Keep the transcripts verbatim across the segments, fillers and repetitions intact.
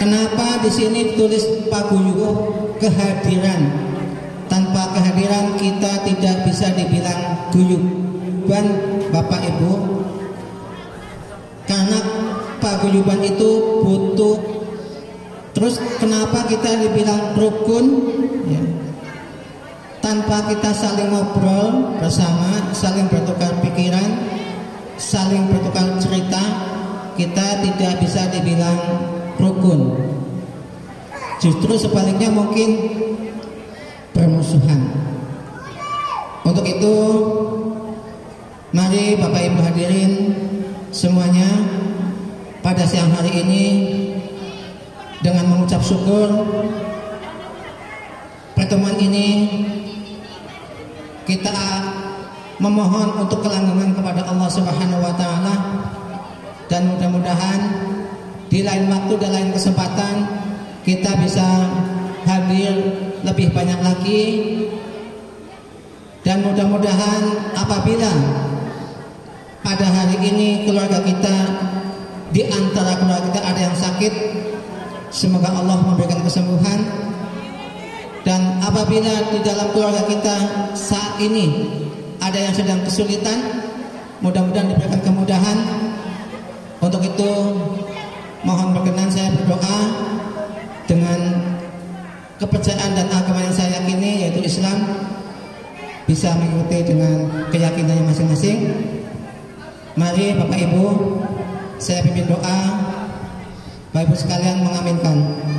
Kenapa di sini tulis paguyuh kehadiran? Tanpa kehadiran kita tidak bisa dibilang guyuban Bapak Ibu. Karena paguyuban itu butuh. Terus kenapa kita dibilang rukun? Ya. Tanpa kita saling ngobrol bersama, saling bertukar pikiran, saling bertukar cerita, kita tidak bisa dibilang rukun. Justru sebaliknya mungkin bermusuhan. Untuk itu, mari Bapak Ibu hadirin semuanya pada siang hari ini dengan mengucap syukur pertemuan ini kita memohon untuk kelanggengan kepada Allah Subhanahu wa taala, dan mudah-mudahan di lain waktu dan lain kesempatan kita bisa hadir lebih banyak lagi, dan mudah-mudahan apabila pada hari ini keluarga kita, di antara keluarga kita ada yang sakit, semoga Allah memberikan kesembuhan. Dan apabila di dalam keluarga kita saat ini ada yang sedang kesulitan, mudah-mudahan diberikan kemudahan. Untuk itu mohon berkenan saya berdoa dengan kepercayaan dan agama yang saya yakini, yaitu Islam, bisa mengikuti dengan keyakinannya masing-masing. Mari Bapak Ibu, saya pimpin doa, Bapak Ibu sekalian mengaminkan.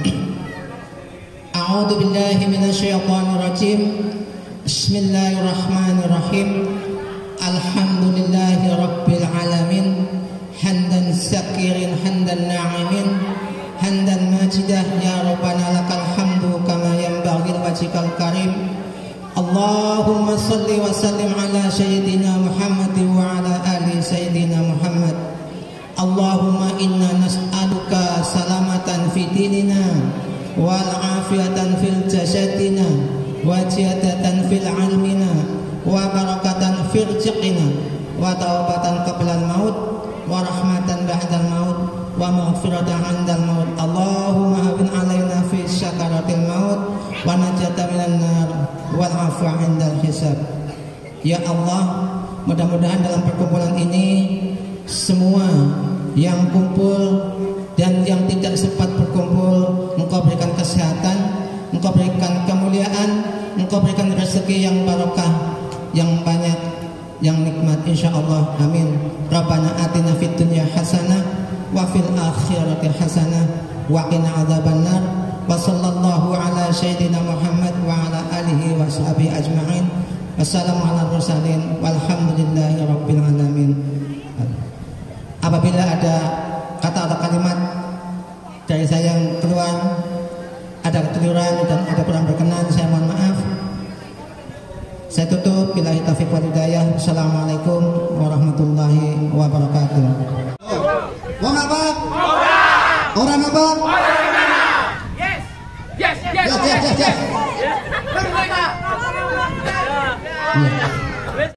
A'udzu billahi minasyaitonir rajim. Bismillahirrahmanirrahim. Alhamdulillahi rabbil alamin. Hamdan sakirin hamdan na'imin. Hamdan majidah ya rabbana lakal hamdu kama yanbaghi wajhikal karim. Allahumma salli wa sallim ala sayyidina Muhammad wa ala ali sayyidina Muhammad. Allahumma inna nas'aluka salamatan fi dinina wal afiyatan fil jasadina wa ziyadatan fil ilmina wa barakatan fil rizqina wa taubatan qabla al maut wa rahmatan ba'da al maut wa maghfiratan 'inda al maut. Allahumma habin alaina fi sakaratil maut wa najatan minan nar wal afwa 'inda al hisab. Ya Allah, mudah-mudahan dalam perkumpulan ini semua yang kumpul dan yang tidak sempat berkumpul, Engkau berikan kesehatan, Engkau berikan kemuliaan, Engkau berikan rezeki yang barokah, yang banyak, yang nikmat, insyaallah. Amin. Rabbana atina fid dunya hasanah wa fil akhirati hasanah wa qina adzabannar. Wa sallallahu ala sayyidina Muhammad wa ala alihi wa sahbihi ajma'in. Wassalamualaikum warahmatullahi wabarakatuh. Walhamdulillahi rabbil alamin. Apabila ada kata atau kalimat dari saya yang keluar, ada kekeliruan dan ada kurang berkenan, saya mohon maaf. Saya tutup. Billahi taufiq wal hidayah. Assalamualaikum warahmatullahi wabarakatuh. Wong apa? Orang apa? Yes. Yes, yes. Yes, yes, yes, yes. Yes. Yeah.